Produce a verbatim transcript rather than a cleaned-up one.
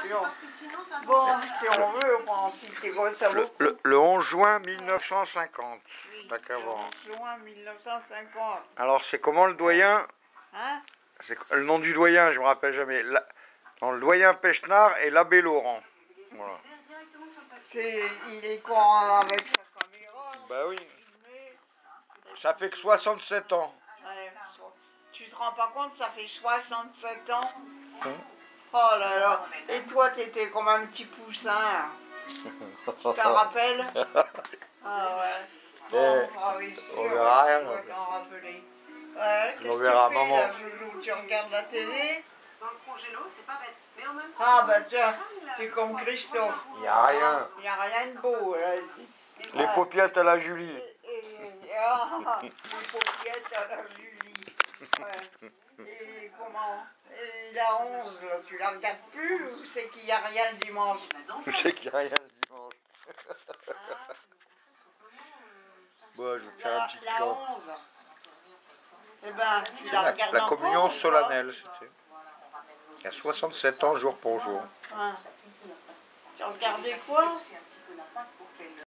sûr. Bon, si on veut, on peut en citer quoi, ça vaut. Le, le, le onze juin mille neuf cent cinquante. Oui, T'as qu'à voir. onze juin mille neuf cent cinquante. Alors, c'est comment le doyen? Hein? C'est le nom du doyen, je me rappelle jamais. La, dans le doyen Pechnard et l'abbé Laurent. Voilà. C'est, il est courant avec sa caméra. Bah oui. Ça fait que soixante-sept ans. Ouais, tu te rends pas compte, ça fait soixante-sept ans. Hum. Oh là là. Et toi, t'étais comme un petit poussin. Tu t'en rappelles? Ah ouais. Bon, Eh, ah oui, sûr, on verra rien. tu dois t'en rappeler. Ouais, qu'est-ce On que verra, tu fais maman. là, Joujou? Tu regardes la télé? Dans le congélo, c'est pas bête. Mais en même temps, Ah bah tiens, t'es comme Christophe. Il n'y a rien. Il n'y a rien de beau là. Les paupiètes à la Julie. Et, et- ah, les paupiètes à la Julie. Ouais. Et comment? Et la onze, là, tu la regardes plus ou c'est qu'il n'y a rien le dimanche? Tu sais qu'il n'y a rien le dimanche. Bon, je vais faire un La, petit la clope. onze. Eh ben, tu C'est la la, regardes la encore, communion ou pas? solennelle, c'était. Il y a soixante-sept ans, jour pour jour. Ouais. Tu regardais quoi?